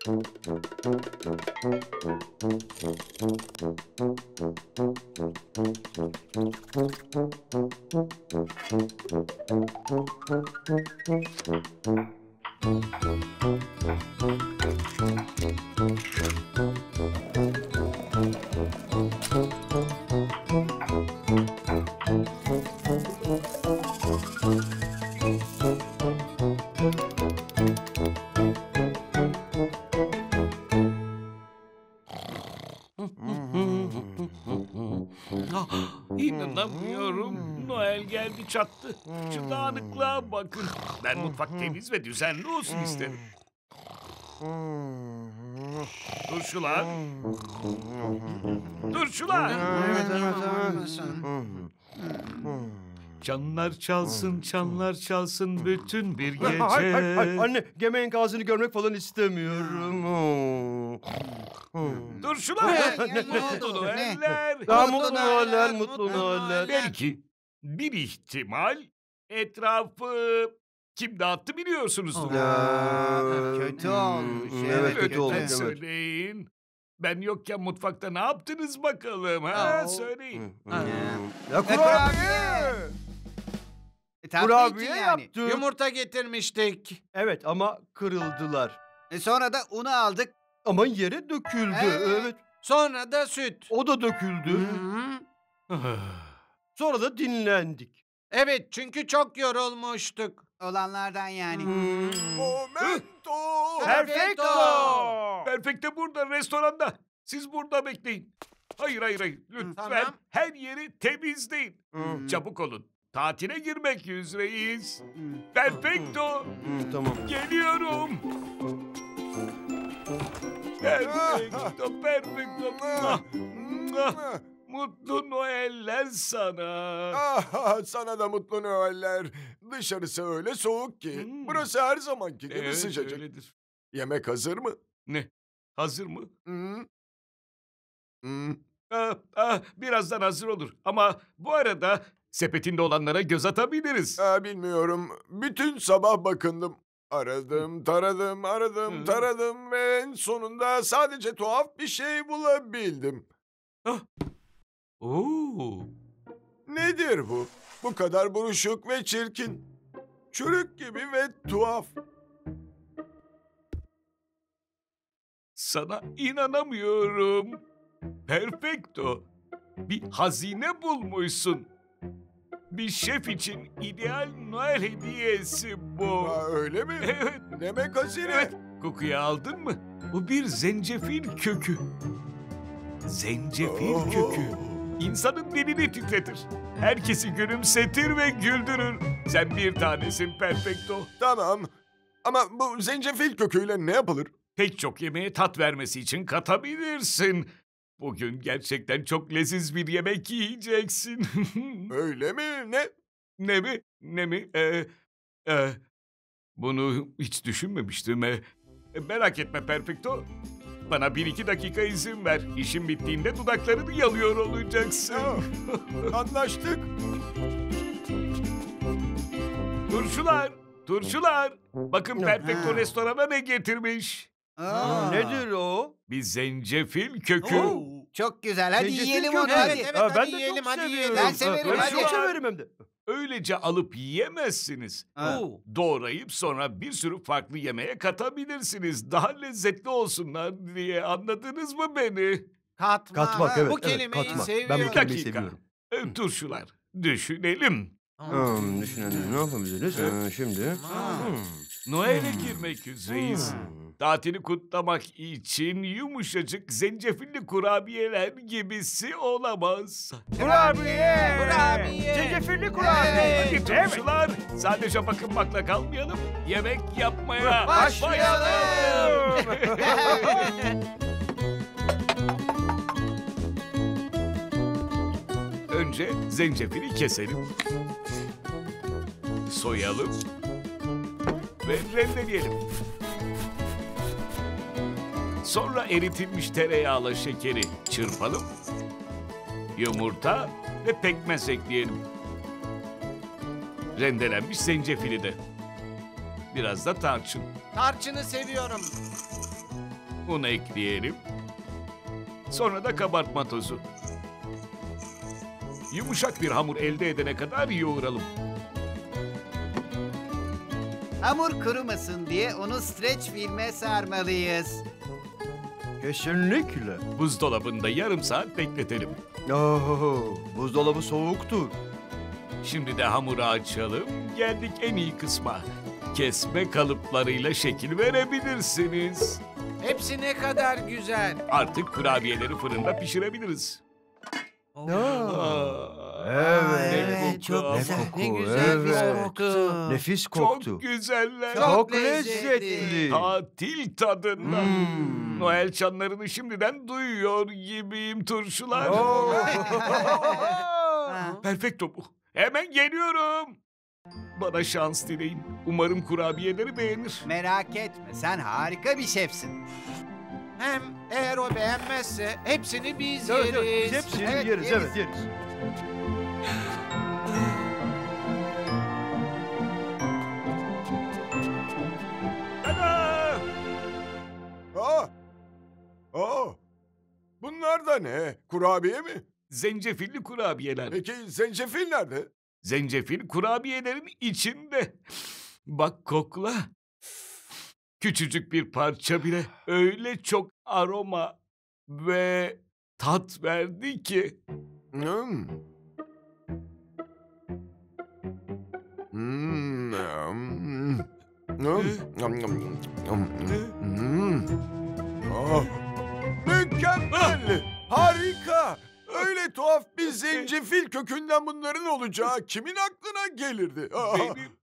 İnanamıyorum. Noel geldi çattı. Şu dağınıklığa bakın. Ben mutfak temiz ve düzenli olsun isterim. Turşular. Turşular. Çanlar çalsın, çanlar çalsın bütün bir gece. Hayır. Anne, yemeğin ağzını görmek falan istemiyorum. Turşular. Mutlu Noeller. Mutlu Noeller, mutlu Noeller. Belki bir ihtimal etrafı kim dağıttı biliyorsunuzdur. Kötü olmuş. Evet, kötü olmuş. Lütfen söyleyin. Ben yokken mutfakta ne yaptınız bakalım? Ha? Söyleyin. Ya kurabiye! Kurabiye yaptık. Yumurta getirmiştik. Evet ama kırıldılar. Sonra da unu aldık. Ama yere döküldü. Evet. Sonra da süt. O da döküldü. Sonra da dinlendik. Evet, çünkü çok yorulmuştuk. Olanlardan yani. Momento! Perfecto! Perfecto burada, restoranda. Siz burada bekleyin. Hayır. Lütfen Tamam. her yeri temizleyin. Çabuk olun. Tatile girmek üzereyiz. Perfecto! Tamam. Geliyorum. Perfecto. Mutlu Noeller sana. Sana da mutlu Noeller. Dışarısı öyle soğuk ki. Burası her zamanki gibi Evet, sıcacık. öyledir. Yemek hazır mı? Ne? Hazır mı? Hmm. Birazdan hazır olur. Ama bu arada sepetinde olanlara göz atabiliriz. Bilmiyorum. Bütün sabah bakındım. Aradım, taradım ve en sonunda sadece tuhaf bir şey bulabildim. Oo. Nedir bu? Bu kadar buruşuk ve çirkin. Çürük gibi ve tuhaf. Sana inanamıyorum. Perfecto. Bir hazine bulmuşsun. Bir şef için ideal Noel hediyesi bu. Öyle mi? Evet. Demek hazine. Evet. Kokuyu aldın mı? Bu bir zencefil kökü. Zencefil kökü. İnsanın dilini titretir. Herkesi gülümsetir ve güldürür. Sen bir tanesin Perfecto. Tamam. Ama bu zencefil köküyle ne yapılır? Pek çok yemeğe tat vermesi için katabilirsin. Bugün gerçekten çok leziz bir yemek yiyeceksin. Öyle mi? Ne? Ne mi? Bunu hiç düşünmemiştim. Merak etme Perfecto. Bana 1-2 dakika izin ver. İşim bittiğinde dudaklarını yalıyor olacaksın. Anlaştık. Turşular. Bakın Perfecto restorana ne getirmiş. Nedir o? Bir zencefil kökü. Çok güzel. Hadi Zencefil yiyelim kökü. onu. Evet, Ben hadi de yiyelim, çok hadi yiyelim. seviyorum. Ben severim. Ben Ben Hadi. çok severim hem de. Öylece alıp yiyemezsiniz. Doğrayıp sonra bir sürü farklı yemeğe katabilirsiniz. Daha lezzetli olsunlar diye. Anladınız mı beni? Katmak, evet. Bu kelimeyi katmak. seviyorum. Ben bu Bir kelimeyi dakika. seviyorum. Turşular. Düşünelim. Düşünelim. Ne yapabiliriz? Şimdi. Noel'e girmek üzereyiz. Tatili kutlamak için yumuşacık zencefilli kurabiyeler gibisi olamaz. Kurabiye! Kurabiye! Zencefilli kurabiye! Hadi turşular, sadece bakınmakla kalmayalım, yemek yapmaya Başlayalım! Önce zencefili keselim. Soyalım. Ve rendeleyelim. Sonra eritilmiş tereyağla şekeri çırpalım. Yumurta ve pekmez ekleyelim. Rendelenmiş zencefili de. Biraz da tarçın. Tarçını seviyorum. Un ekleyelim. Sonra da kabartma tozu. Yumuşak bir hamur elde edene kadar yoğuralım. Hamur kurumasın diye onu streç filme sarmalıyız. Kesinlikle. Buzdolabında yarım saat bekletelim. Buzdolabı soğuktur. Şimdi de hamuru açalım. Geldik en iyi kısma. Kesme kalıplarıyla şekil verebilirsiniz. Hepsi ne kadar güzel. Artık kurabiyeleri fırında pişirebiliriz. Evet. çok Ne güzel. koku, Ne güzel bir evet. koktu. Nefis koktu. Çok güzeller. Çok lezzetli. Tatil tadında. Hmm. Noel çanlarını şimdiden duyuyor gibiyim turşular. Perfecto bu. Hemen geliyorum. Bana şans dileyin. Umarım kurabiyeleri beğenir. Merak etme, sen harika bir şefsin. Hem eğer o beğenmezse hepsini biz Evet, yeriz. evet. Biz hepsini yeriz, evet yeriz. Tada! Bunlar da ne? Kurabiye mi? Zencefilli kurabiyeler. Peki zencefil nerede? Zencefil kurabiyelerin içinde. Bak kokla. Küçücük bir parça bile öyle çok aroma ve tat verdi ki. Hmm. Hmm. Mükemmel! Harika! Öyle tuhaf bir zencefil kökünden bunların olacağı kimin aklına gelirdi? Benim.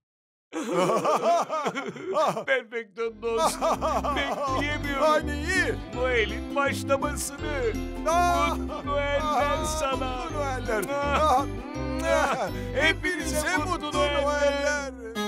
Perfecto dostum. Bekleyemiyorum. Hani iyi. Noel'in başlamasını. Mutlu Noeller sana. Mutlu Noeller. Hepinize Hepinize mutlu mutlu Noeller. Noeller.